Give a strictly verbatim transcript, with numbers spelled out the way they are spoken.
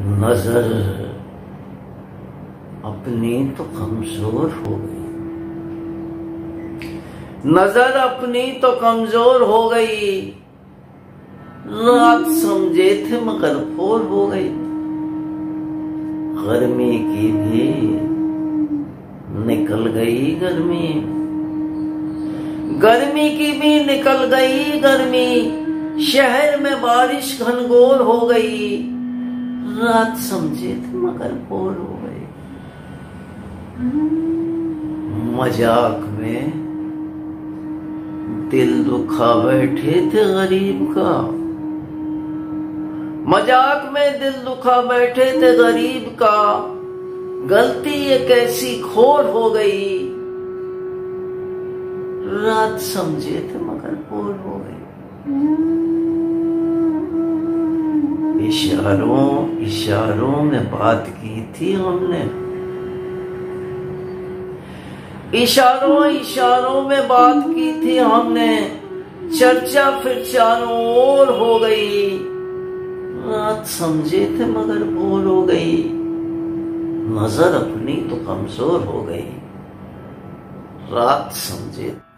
नजर अपनी तो कमजोर हो गई, नजर अपनी तो कमजोर हो गई। रात समझे थे मगर भोर हो गई। गर्मी की भी निकल गई गर्मी, गर्मी की भी निकल गई गर्मी। शहर में बारिश घनघोर हो गई। रात समझे थे मगर भोर हो गई। मजाक में दिल दुखा बैठे थे गरीब का, मजाक में दिल दुखा बैठे थे गरीब का। गलती एक ऐसी घोर हो गई। रात समझे थे मगर भोर हो गई। इशारों इशारों में बात की थी हमने, इशारों इशारों में बात की थी हमने। चर्चा फिर चारों ओर हो गई। रात समझे थे मगर भोर हो गई। नजर अपनी तो कमजोर हो गई। रात समझे